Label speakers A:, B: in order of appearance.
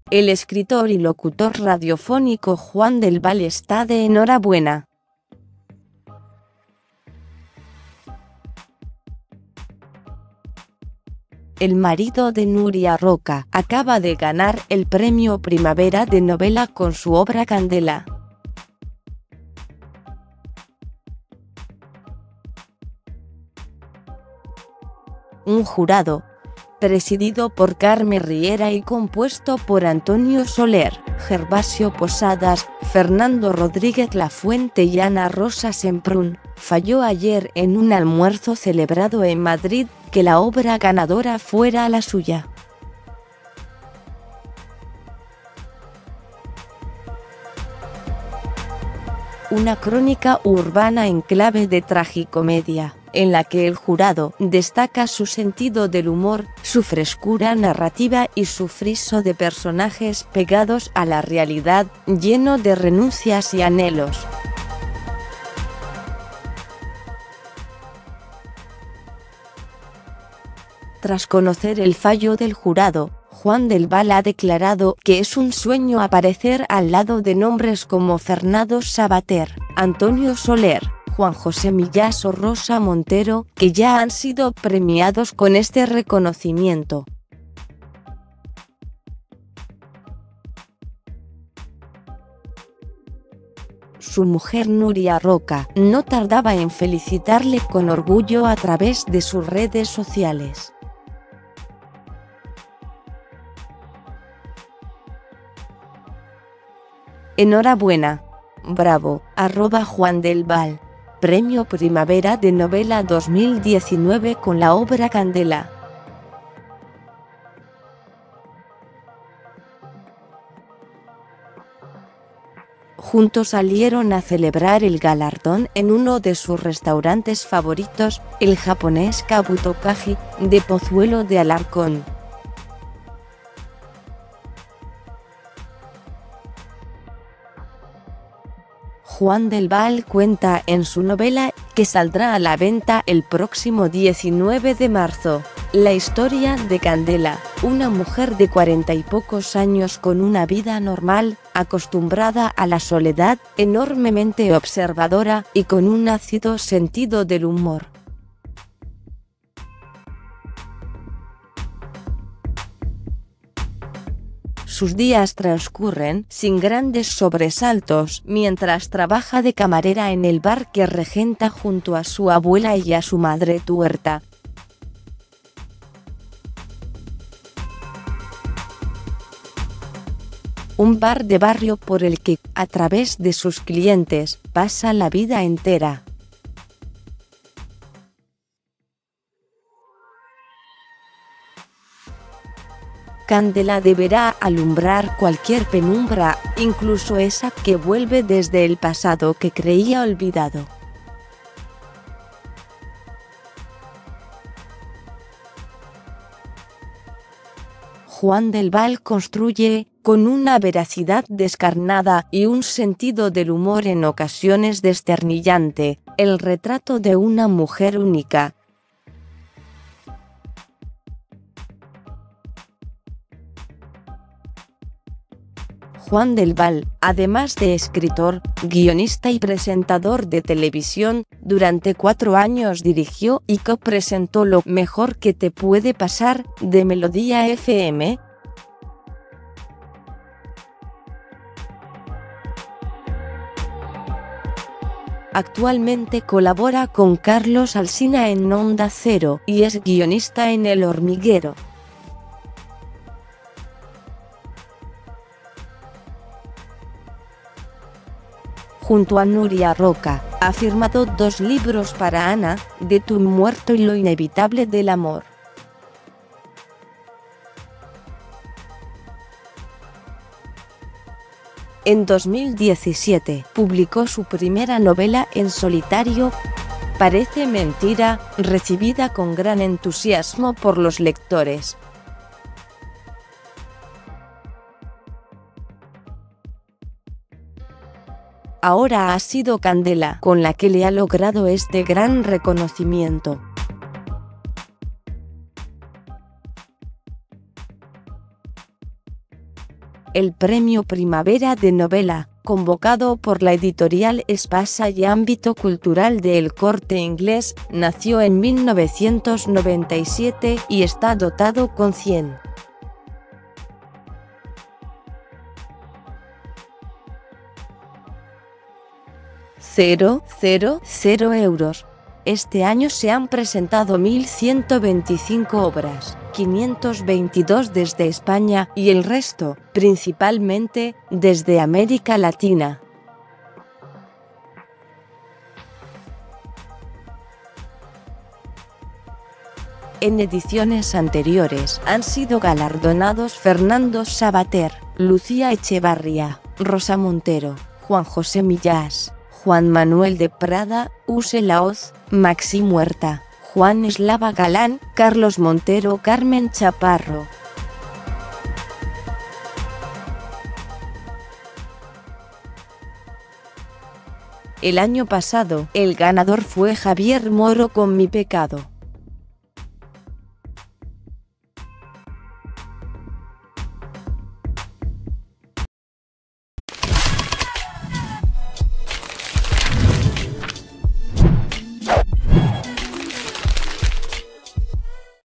A: El escritor y locutor radiofónico Juan del Val está de enhorabuena. El marido de Nuria Roca acaba de ganar el Premio Primavera de Novela con su obra Candela. Un jurado, presidido por Carmen Riera y compuesto por Antonio Soler, Gervasio Posadas, Fernando Rodríguez Lafuente y Ana Rosa Semprún, falló ayer en un almuerzo celebrado en Madrid que la obra ganadora fuera la suya. Una crónica urbana en clave de tragicomedia, en la que el jurado destaca su sentido del humor, su frescura narrativa y su friso de personajes pegados a la realidad, lleno de renuncias y anhelos. Tras conocer el fallo del jurado, Juan del Val ha declarado que es un sueño aparecer al lado de nombres como Fernando Savater, Antonio Soler, Juan José Millás o Rosa Montero, que ya han sido premiados con este reconocimiento. Su mujer Nuria Roca no tardaba en felicitarle con orgullo a través de sus redes sociales. Enhorabuena. Bravo, @Juan del Val. Premio Primavera de Novela 2019 con la obra Candela. Juntos salieron a celebrar el galardón en uno de sus restaurantes favoritos, el japonés Kabutokaji, de Pozuelo de Alarcón. Juan del Val cuenta en su novela, que saldrá a la venta el próximo 19 de marzo, la historia de Candela, una mujer de 40 y pocos años con una vida normal, acostumbrada a la soledad, enormemente observadora y con un ácido sentido del humor. Sus días transcurren sin grandes sobresaltos mientras trabaja de camarera en el bar que regenta junto a su abuela y a su madre tuerta. Un bar de barrio por el que, a través de sus clientes, pasa la vida entera. Candela deberá alumbrar cualquier penumbra, incluso esa que vuelve desde el pasado que creía olvidado. Juan del Val construye, con una veracidad descarnada y un sentido del humor en ocasiones desternillante, el retrato de una mujer única. Juan del Val, además de escritor, guionista y presentador de televisión, durante 4 años dirigió y co-presentó Lo mejor que te puede pasar, de Melodía FM. Actualmente colabora con Carlos Alsina en Onda Cero y es guionista en El Hormiguero. Junto a Nuria Roca, ha firmado 2 libros para Ana, de Tu muerto y Lo inevitable del amor. En 2017, publicó su primera novela en solitario, Parece mentira, recibida con gran entusiasmo por los lectores. Ahora ha sido Candela con la que le ha logrado este gran reconocimiento. El Premio Primavera de Novela, convocado por la editorial Espasa y Ámbito Cultural de El Corte Inglés, nació en 1997 y está dotado con 100. €000. Este año se han presentado 1.125 obras, 522 desde España y el resto, principalmente, desde América Latina. En ediciones anteriores han sido galardonados Fernando Savater, Lucía Echevarría, Rosa Montero, Juan José Millás, Juan Manuel de Prada, Use Laoz, Maxi Huerta, Juan Eslava Galán, Carlos Montero, Carmen Chaparro. El año pasado, el ganador fue Javier Moro con Mi pecado.